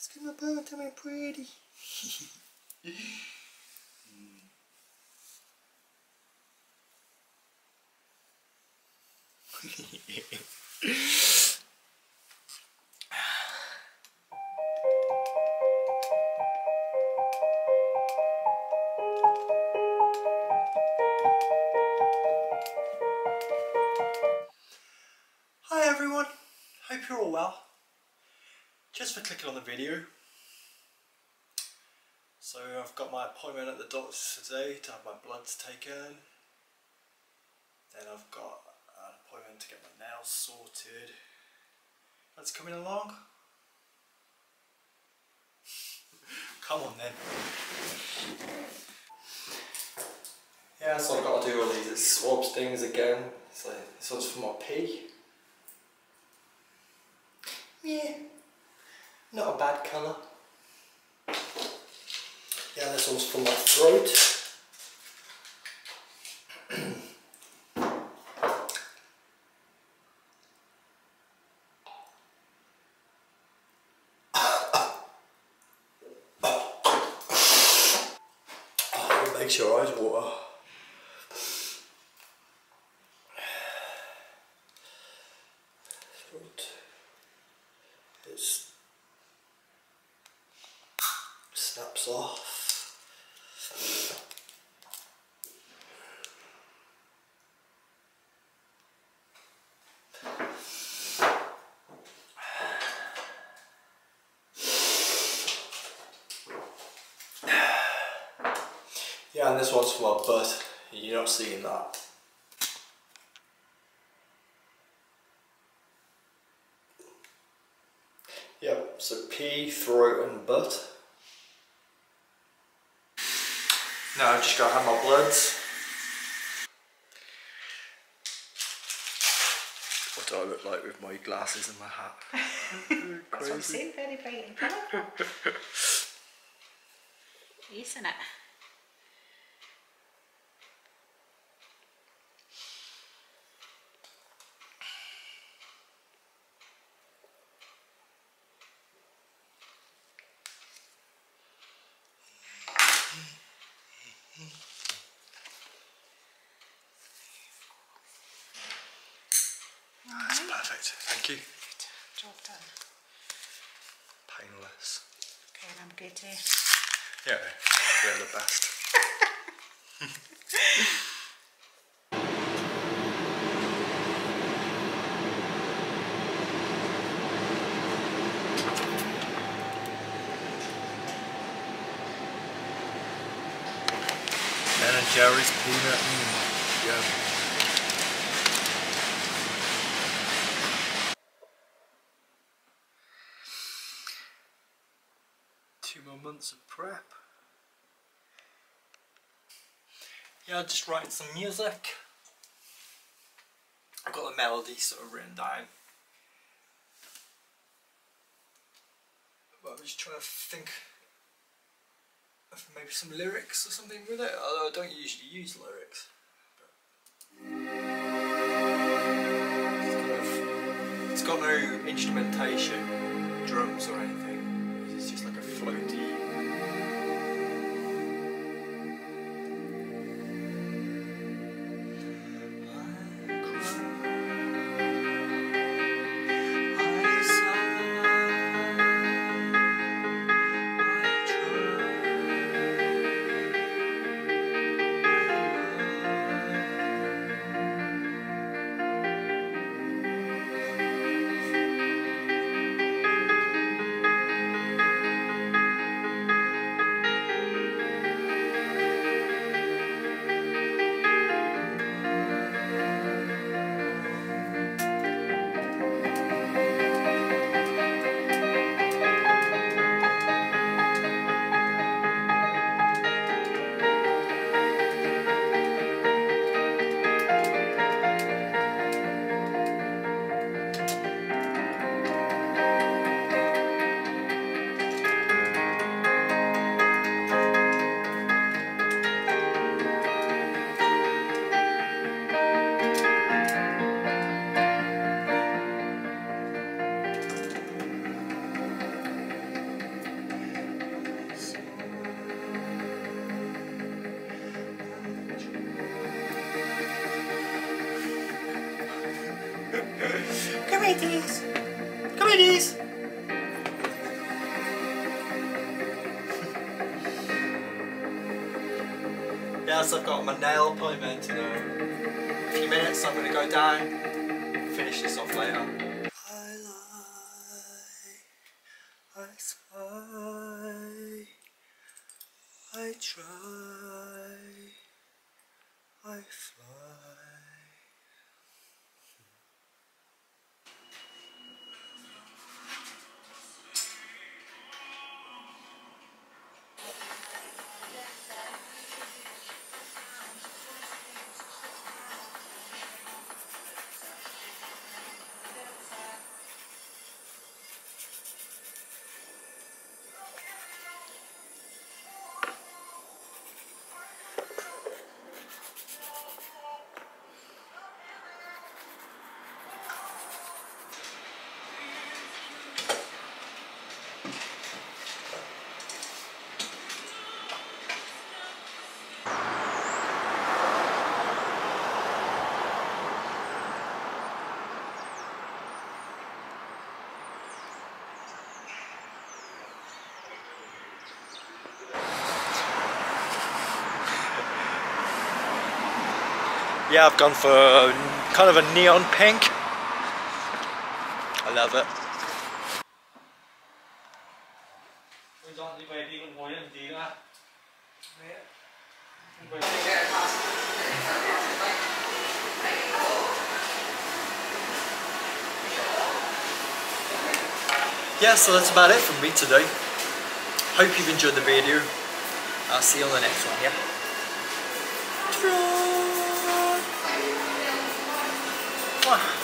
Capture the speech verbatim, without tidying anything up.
Let's get my bone to me pretty. Hi everyone, hope you're all well. Just for clicking on the video. So I've got my appointment at the doctor's today to have my bloods taken. Then I've got an appointment to get my nails sorted. That's coming along. Come on then. Yeah, so I've got to do all these swabs things again. So this one's for my pee. Yeah, not a bad colour. Yeah, this one's for my throat. Oh, it makes your eyes water. Throat. It snaps off. Yeah, and this one's for my butt. You're not seeing that. Yep, so pee, throat and butt. Now I've just got to have my bloods. What do I look like with my glasses and my hat? That's what I'm saying, very bright and colourful. Isn't it? That's perfect, thank you. Good. Job done. Painless. Okay, and I'm good too. Yeah, they're the best. Ben and Jerry's peanut. Mm, yeah. Two more months of prep. Yeah, I'll just write some music. I've got the melody sort of written down. But I'm just trying to think of maybe some lyrics or something with it, although I don't usually use lyrics. But it's got no instrumentation, drums or anything. It's just like a floaty. here, dears. Come here, dears. Yes, I've got my nail appointment in a few minutes, so I'm going to go down, finish this off later. I lie, I spy, I try, I fly. Yeah, I've gone for kind of a neon pink. I love it. Yeah, so that's about it from me today. Hope you've enjoyed the video. I'll see you on the next one, yeah? Ta-da!